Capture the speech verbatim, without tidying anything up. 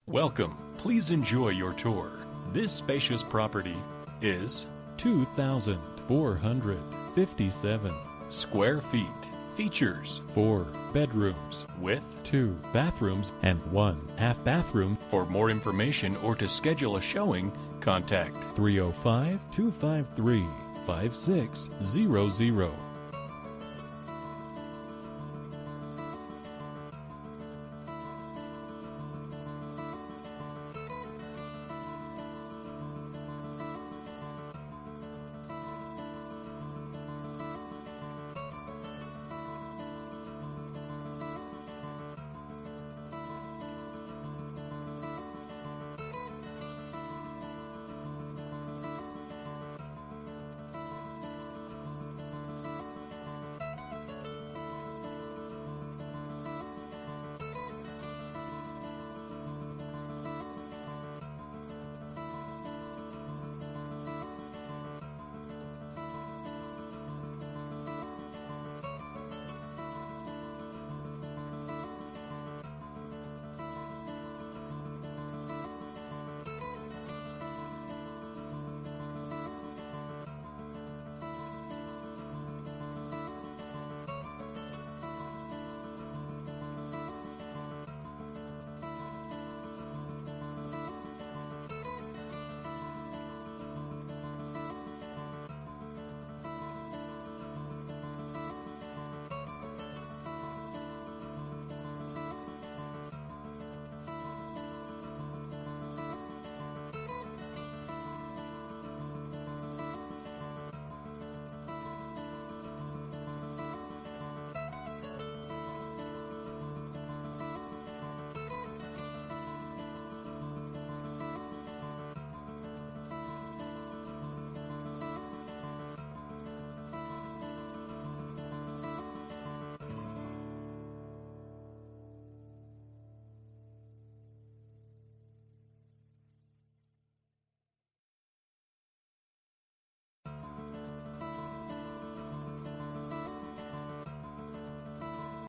Welcome. Please enjoy your tour. This spacious property is two thousand four hundred fifty-seven square feet. Features four bedrooms with two bathrooms and one half bathroom. For more information or to schedule a showing, contact three oh five, two five three, five six zero zero.